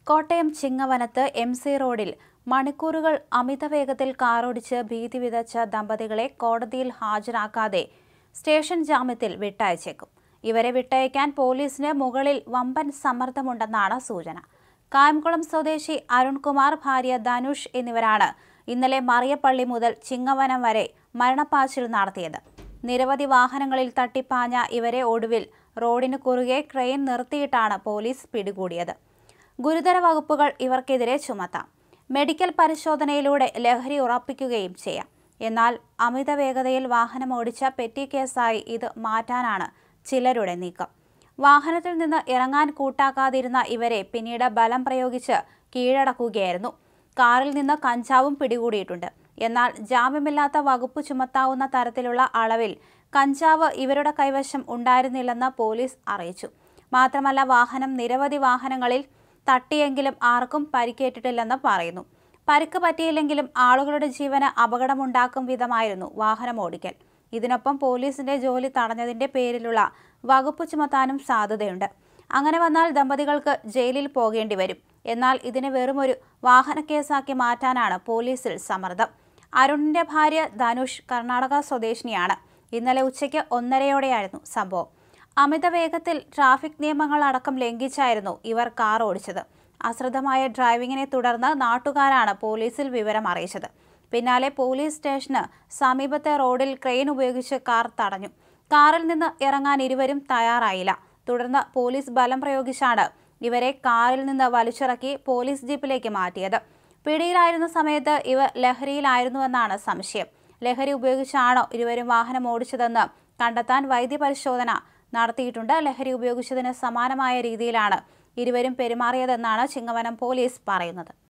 Kottayam ചിങ്ങവനത്ത് MC റോഡിൽ മണിക്കൂറുകൾ അമിതവേഗത്തിൽ കാറോടിച്ച് ഭീതി വിതച്ച ദമ്പതികളെ കോടതിയിൽ ഹാജരാക്കാതെ സ്റ്റേഷൻ ജാമ്യത്തിൽ വിട്ടയച്ചേക്കും. ഇവരെ വിട്ടയക്കാൻ പോലീസിന് മുകളിൽ വമ്പൻ സമ്മർദ്ദമുണ്ടെന്നാണ് സൂചന. കായംകുളം സ്വദേശി അരുൺകുമാർ, ഭാര്യ ധനുഷ് എന്നിവരാണ് ഇന്നലെ മറിയപ്പള്ളി മുതൽ ചിങ്ങവനം വരെ മരണപ്പാച്ചിൽ നടത്തിയത്. നിരവധി വാഹനങ്ങളിൽ തട്ടിപ്പാഞ്ഞ ഇവരെ ഒടുവിൽ റോഡിന് കുറുകെ ക്രെയിൻ നിർത്തിയിട്ടാണ് പോലീസ് പിടികൂടിയത്. ഗുരുതര വകുപ്പുകൾ ഇവർക്കെതിരെ ചുമത്താം. മെഡിക്കൽ പരിശോധനയിലൂടെ ലഹരി ഉറപ്പിക്കുകയും ചെയ്യാം. എന്നാൽ അമിത വേഗതയിൽ വാഹനമോടിച്ച പെറ്റി കേസായി ഇത് മാറ്റാനാണ് ചിലരുടെ നീക്കം. വാഹനത്തിൽ നിന്ന് ഇറങ്ങാൻ കൂട്ടാക്കാതിരുന്ന ഇവരെ പിന്നീട് ബലം പ്രയോഗിച്ച് കീഴടക്കുകയായിരുന്നു. കാറിൽ നിന്ന് കഞ്ചാവും പിടികൂടിയിട്ടുണ്ട്. എന്നാൽ ജാമ്യമില്ലാത്ത വകുപ്പ് ചുമത്താവുന്ന തരത്തിലുള്ള അളവിൽ കഞ്ചാവ് ഇവരുടെ കൈവശം ഉണ്ടായിരുന്നില്ലെന്ന് പോലീസ് അറിയിച്ചു. മാത്രമല്ല, വാഹനം നിരവധി വാഹനങ്ങളിൽ തട്ടിയെങ്കിലും ആർക്കും പരിക്കേറ്റിട്ടില്ലെന്ന് പറയുന്നു. പരിക്ക് പറ്റിയില്ലെങ്കിലും ആളുകളുടെ ജീവന് അപകടമുണ്ടാക്കും വിധമായിരുന്നു വാഹനം ഓടിക്കൽ. ഇതിനൊപ്പം പോലീസിന്റെ ജോലി തടഞ്ഞതിന്റെ പേരിലുള്ള വകുപ്പ് ചുമത്താനും സാധ്യതയുണ്ട്. അങ്ങനെ വന്നാൽ ദമ്പതികൾക്ക് ജയിലിൽ പോകേണ്ടി വരും. എന്നാൽ ഇതിനെ വെറുമൊരു വാഹനക്കേസാക്കി മാറ്റാനാണ് പോലീസിൽ സമ്മർദ്ദം. അരുണിന്റെ ഭാര്യ ധനുഷ് കർണാടക സ്വദേശിനിയാണ്. ഇന്നലെ ഉച്ചയ്ക്ക് 1:30യോടെയായിരുന്നു സംഭവം. അമിത വേഗത്തിൽ ട്രാഫിക് നിയമങ്ങളടക്കം ലംഘിച്ചായിരുന്നു ഇവർ കാർ ഓടിച്ചത്. അശ്രദ്ധമായ ഡ്രൈവിംഗിനെ തുടർന്ന് നാട്ടുകാരാണ് പോലീസിൽ വിവരം അറിയിച്ചത്. പിന്നാലെ പോലീസ് സ്റ്റേഷന് സമീപത്തെ റോഡിൽ ക്രെയിൻ ഉപയോഗിച്ച് കാർ തടഞ്ഞു. കാറിൽ നിന്ന് ഇറങ്ങാൻ ഇരുവരും തയ്യാറായില്ല. തുടർന്ന് പോലീസ് ബലം പ്രയോഗിച്ചാണ് ഇവരെ കാറിൽ നിന്ന് വലിച്ചിറക്കി പോലീസ് ജീപ്പിലേക്ക് മാറ്റിയത്. പിടിയിലായിരുന്ന സമയത്ത് ഇവർ ലഹരിയിലായിരുന്നുവെന്നാണ് സംശയം. ലഹരി ഉപയോഗിച്ചാണോ ഇരുവരും വാഹനം ഓടിച്ചതെന്ന് കണ്ടെത്താൻ വൈദ്യപരിശോധന നടത്തിയിട്ടുണ്ട്. ലഹരി ഉപയോഗിച്ചതിന് സമാനമായ രീതിയിലാണ് ഇരുവരും പെരുമാറിയതെന്നാണ് ചിങ്ങവനം പോലീസ് പറയുന്നത്.